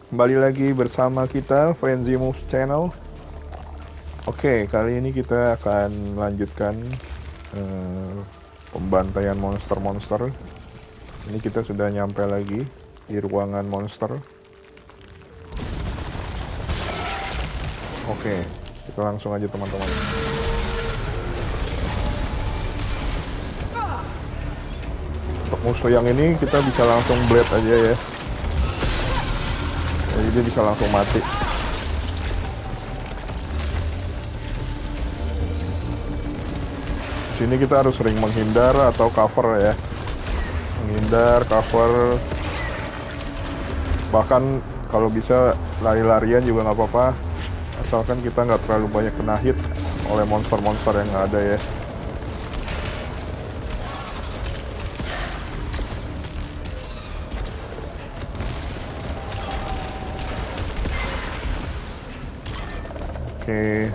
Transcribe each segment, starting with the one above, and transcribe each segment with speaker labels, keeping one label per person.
Speaker 1: Kembali lagi bersama kita Frenzy Moves Channel. Oke, kali ini kita akan melanjutkan eh, pembantaian monster-monster. Ini kita sudah nyampe lagi di ruangan monster. Oke, kita langsung aja teman-teman. Untuk musuh yang ini kita bisa langsung blade aja ya. Jadi dia bisa langsung mati. Sini kita harus sering menghindar atau cover ya. Menghindar, cover. Bahkan kalau bisa lari-larian juga nggak apa-apa. Asalkan kita nggak terlalu banyak kena hit oleh monster-monster yang ada ya. Oke.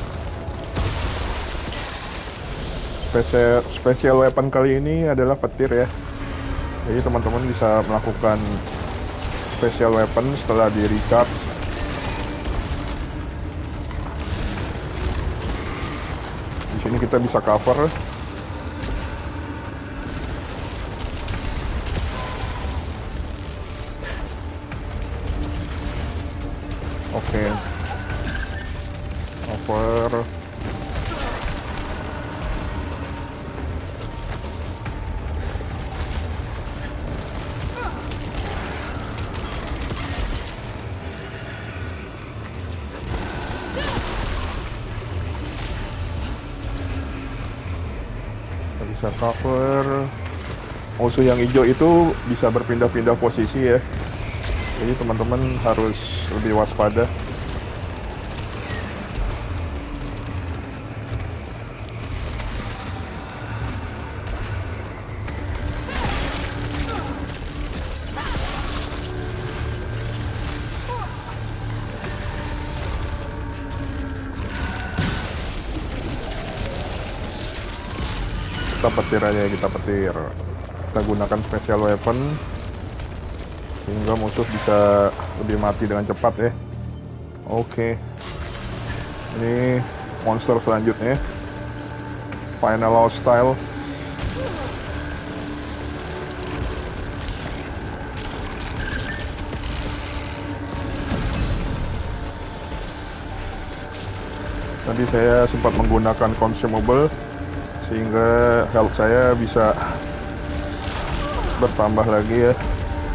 Speaker 1: Special weapon kali ini adalah petir ya. Jadi teman-teman bisa melakukan special weapon setelah di recharge. Di sini kita bisa cover. Oke. Cover. Bisa cover. Musuh yang hijau itu bisa berpindah-pindah posisi ya. Jadi teman-teman harus lebih waspada. Kita petir aja, kita petir. Kita gunakan special weapon sehingga musuh bisa lebih mati dengan cepat ya. Oke. Ini monster selanjutnya. Final Hostile. Tadi saya sempat menggunakan consumable sehingga health saya bisa bertambah lagi ya.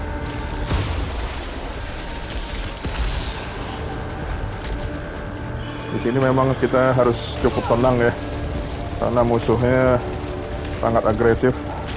Speaker 1: Di sini memang kita harus cukup tenang ya, karena musuhnya sangat agresif.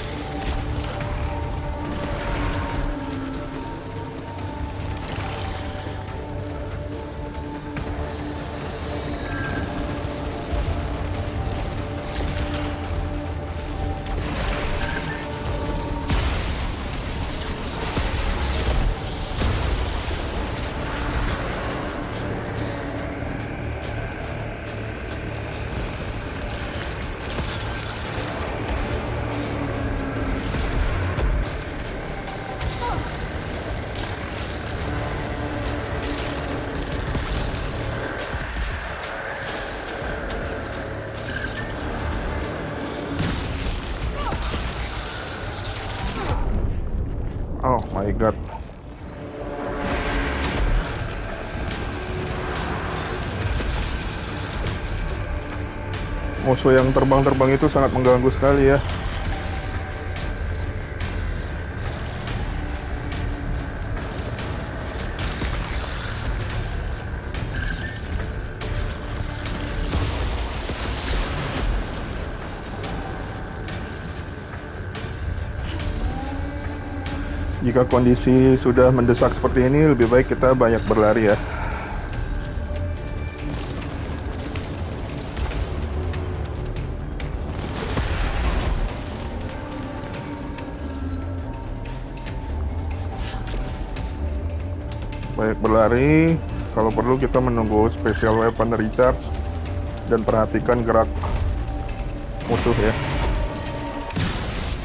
Speaker 1: Oh my god. Musuh yang terbang-terbang itu sangat mengganggu sekali ya. Jika kondisi sudah mendesak seperti ini, lebih baik kita banyak berlari ya. Banyak berlari, kalau perlu kita menunggu special weapon recharge dan perhatikan gerak musuh ya.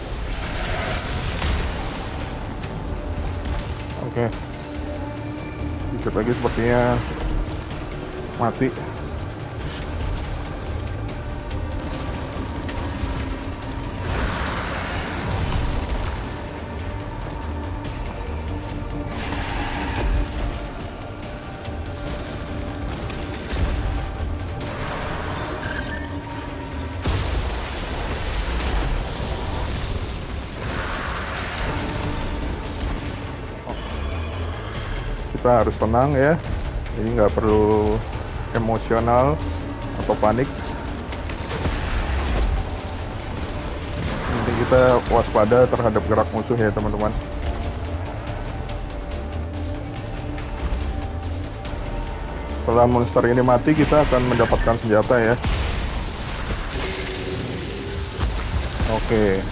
Speaker 1: Oke. Dikit lagi sepertinya mati. Kita harus tenang ya, ini nggak perlu emosional atau panik. Nanti kita waspada terhadap gerak musuh ya teman-teman. Setelah monster ini mati, kita akan mendapatkan senjata ya. Oke.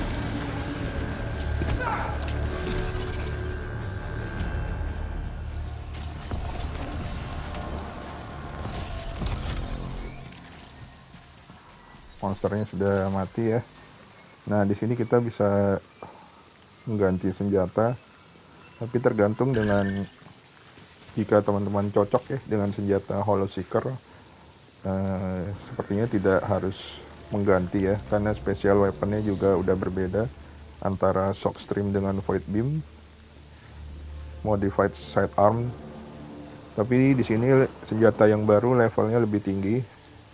Speaker 1: Monsternya sudah mati ya. Nah, di sini kita bisa mengganti senjata, tapi tergantung dengan jika teman-teman cocok ya dengan senjata Hollow Seeker. Sepertinya tidak harus mengganti ya, karena special weaponnya juga udah berbeda antara Shockstream dengan Void Beam, modified sidearm. Tapi di sini senjata yang baru levelnya lebih tinggi.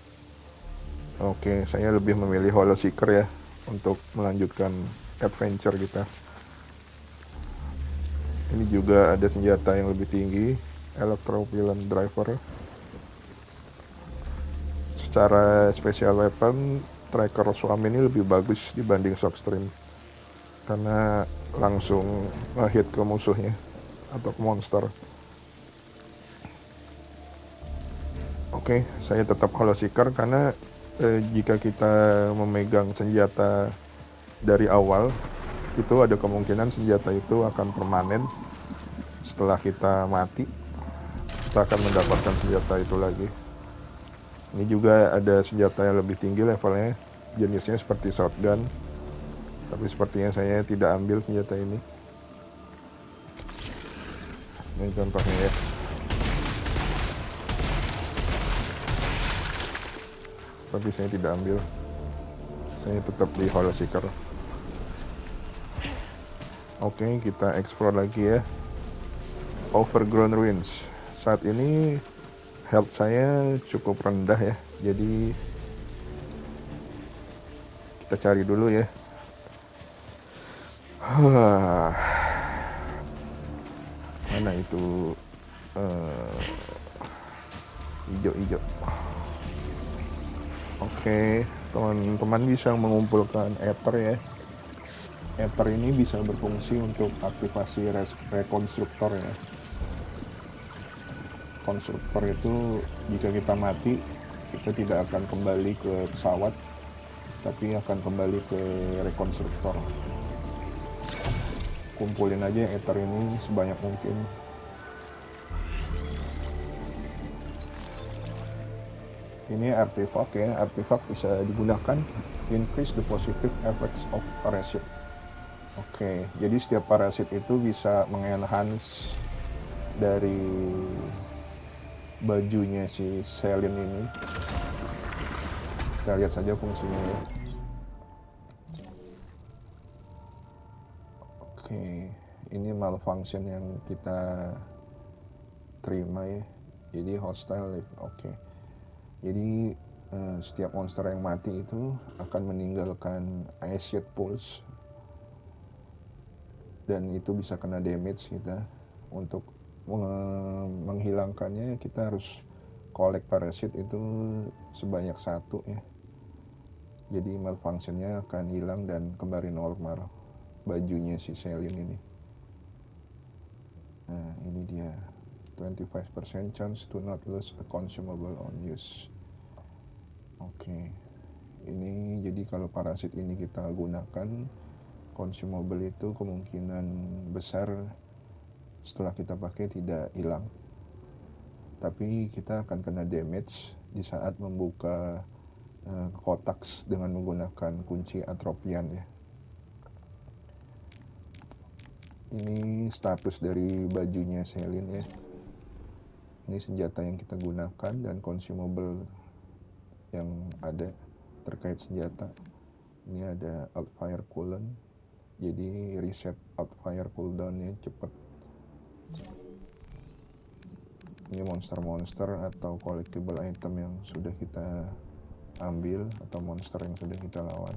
Speaker 1: Oke, saya lebih memilih Hollow Seeker ya untuk melanjutkan adventure kita. Ini juga ada senjata yang lebih tinggi, Electropylon Driver. Secara special weapon, Tracker Swarm ini lebih bagus dibanding Shockstream karena langsung nge-hit ke musuhnya atau ke monster. Oke, saya tetap Hollow Seeker karena jika kita memegang senjata dari awal, itu ada kemungkinan senjata itu akan permanen. Setelah kita mati, kita akan mendapatkan senjata itu lagi. Ini juga ada senjata yang lebih tinggi levelnya, jenisnya seperti shotgun, tapi sepertinya saya tidak ambil senjata ini. Ini contohnya ya. Tapi saya tidak ambil, saya tetap di Hollow Seeker. Oke, kita explore lagi ya. Overgrown Ruins. Saat ini health saya cukup rendah ya, jadi kita cari dulu ya. Mana itu hijau-hijau. Oke, teman-teman bisa mengumpulkan ether ya. Ether ini bisa berfungsi untuk aktivasi rekonstruktor ya. Konstruktor itu jika kita mati, kita tidak akan kembali ke pesawat, tapi akan kembali ke rekonstruktor. Kumpulin aja ether ini sebanyak mungkin. Ini artefak ya, artefak bisa digunakan increase the positive effects of parachute. Oke, jadi setiap parasit itu bisa mengenhance dari bajunya si Selene ini. Kita lihat saja fungsinya ya. Oke, ini malfunction yang kita terima ya. Jadi hostile, oke. Jadi setiap monster yang mati itu akan meninggalkan acid pulse, dan itu bisa kena damage kita. Untuk menghilangkannya kita harus collect parasit itu sebanyak 1 ya. Jadi malfunctionnya akan hilang dan kembali normal bajunya si Selene ini. Nah, ini dia 25% chance to not lose a consumable on use. Oke, ini jadi kalau parasit ini kita gunakan, consumable itu kemungkinan besar setelah kita pakai tidak hilang, tapi kita akan kena damage di saat membuka kotak dengan menggunakan kunci Atropian ya. Ini status dari bajunya Selene ya. Ini senjata yang kita gunakan dan consumable yang ada terkait senjata. Ini ada outfire cooldown, jadi reset outfire cooldownnya cepet. Ini monster-monster atau collectible item yang sudah kita ambil atau monster yang sudah kita lawan.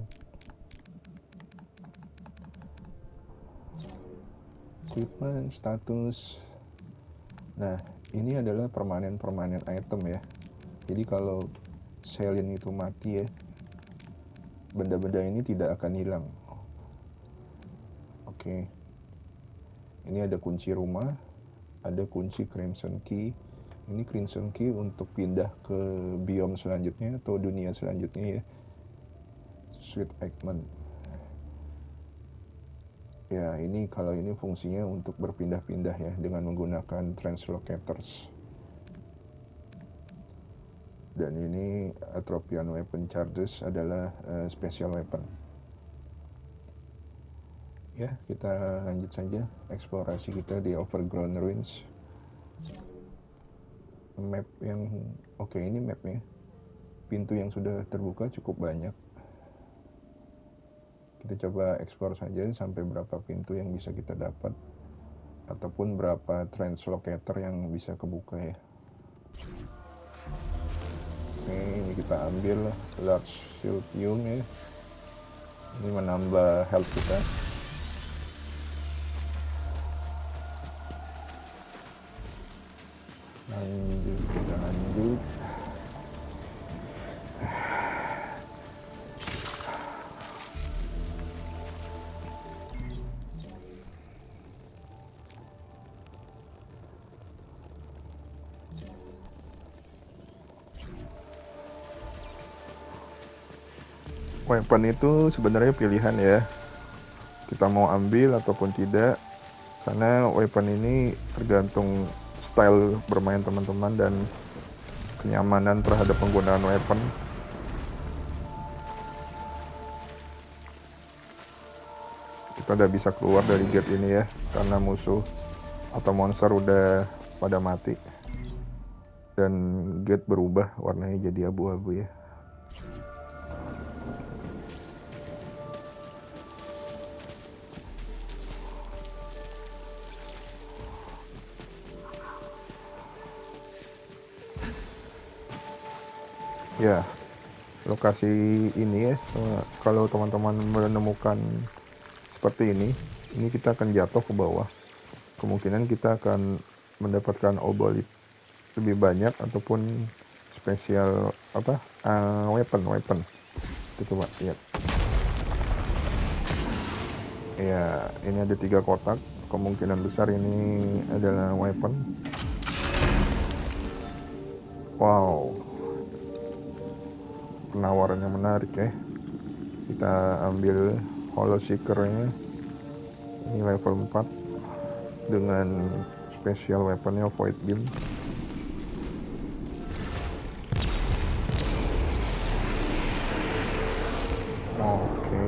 Speaker 1: Equipment status. Nah, ini adalah permanen item ya. Jadi kalau Selene itu mati ya, benda-benda ini tidak akan hilang. Oke. Ini ada kunci rumah, ada kunci Crimson Key. Ini Crimson Key untuk pindah ke biome selanjutnya atau dunia selanjutnya ya. Sweet Eggman. Ya, ini kalau ini fungsinya untuk berpindah-pindah ya dengan menggunakan translocators. Dan ini Atropian Weapon Charges adalah special weapon. Ya, kita lanjut saja eksplorasi kita di Overgrown Ruins. Map yang oke, ini mapnya. Pintu yang sudah terbuka cukup banyak. Kita coba explore saja sampai berapa pintu yang bisa kita dapat, ataupun berapa translocator yang bisa kebuka ya. Oke, ini kita ambil large silpium ya. Ini menambah health kita. Lanjut. Weapon itu sebenarnya pilihan ya, kita mau ambil ataupun tidak, karena weapon ini tergantung style bermain teman-teman dan kenyamanan terhadap penggunaan weapon. Kita udah bisa keluar dari gate ini ya, karena musuh atau monster udah pada mati dan gate berubah warnanya jadi abu-abu ya. Ya, lokasi ini ya, kalau teman-teman menemukan seperti ini kita akan jatuh ke bawah. Kemungkinan kita akan mendapatkan obol lebih banyak ataupun spesial weapon. Kita coba lihat. Ya, ini ada 3 kotak. Kemungkinan besar ini adalah weapon. Wow, penawaran yang menarik ya. Kita ambil Hollow Seeker-nya. Ini level 4 dengan special weaponnya Void Beam. Oke.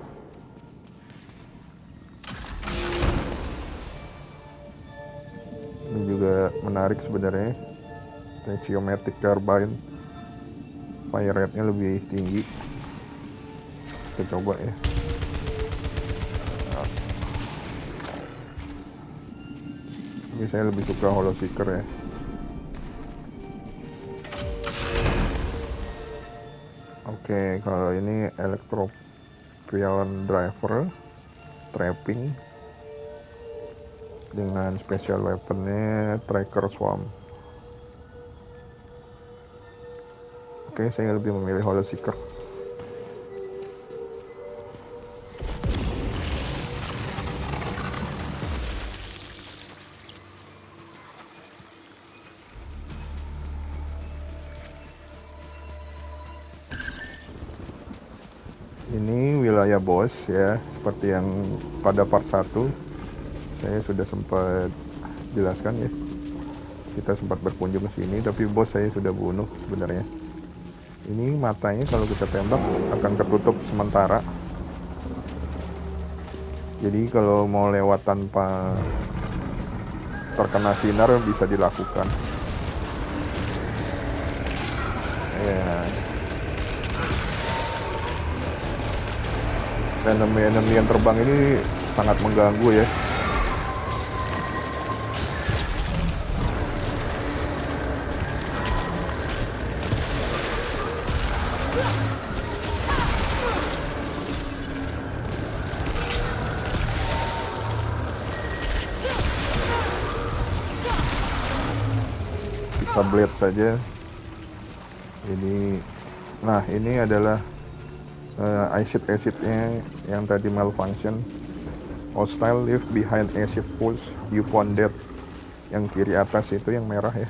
Speaker 1: Ini juga menarik sebenarnya. Geometric Carbine. Fire rate-nya lebih tinggi. Kita coba ya. Ini saya lebih suka Hollow Seeker ya. Oke, kalau ini Electropion Driver Trapping dengan special weaponnya Tracker Swarm. Oke, saya lebih memilih Hollow Seeker. Ini wilayah bos ya, seperti yang pada part 1 saya sudah sempat jelaskan ya. Kita sempat berkunjung ke sini, tapi bos saya sudah bunuh sebenarnya. Ini matanya kalau kita tembak akan ketutup sementara. Jadi kalau mau lewat tanpa terkena sinar bisa dilakukan. Ya, enemy yang terbang ini sangat mengganggu ya. Kita blade saja ini. Nah, ini adalah acid-nya yang tadi malfunction. Hostile live behind acid pools, you found that. Yang kiri atas itu yang merah ya.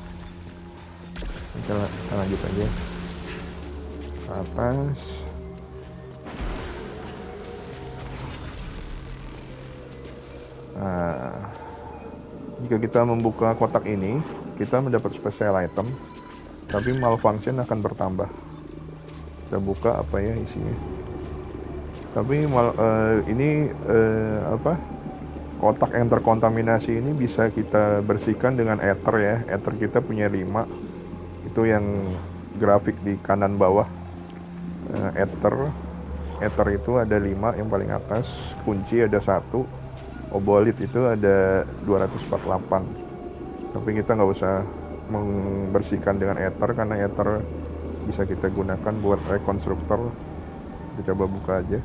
Speaker 1: Kita lanjut aja ke atas. Nah, jika kita membuka kotak ini, kita mendapat special item, tapi malfunction akan bertambah. Kita buka apa ya isinya. Tapi kotak yang terkontaminasi ini bisa kita bersihkan dengan ether ya. Ether kita punya 5. Itu yang grafik di kanan bawah. Ether itu ada 5 yang paling atas. Kunci ada 1. Obolit itu ada 248. Tapi kita nggak usah membersihkan dengan ether, karena ether bisa kita gunakan buat rekonstruktor. Kita coba buka aja.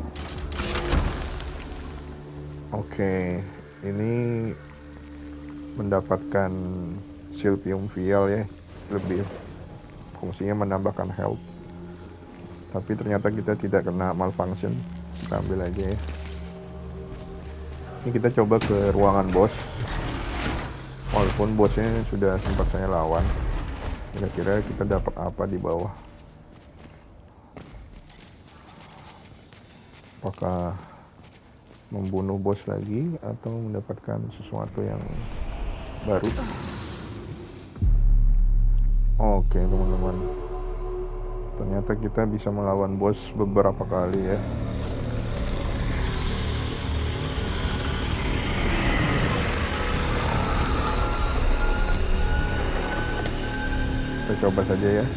Speaker 1: Oke, ini mendapatkan silpium vial ya, lebih fungsinya menambahkan health. Tapi ternyata kita tidak kena malfunction. Kita ambil aja ya. Ini kita coba ke ruangan bos. Walaupun bosnya sudah sempat saya lawan, kira-kira kita dapat apa di bawah? Apakah membunuh bos lagi atau mendapatkan sesuatu yang baru? Oke teman-teman, ternyata kita bisa melawan bos beberapa kali ya. Kita coba saja ya.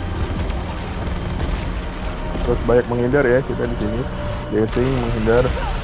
Speaker 1: Terus banyak menghindar ya kita di sini. Biasanya menghindar.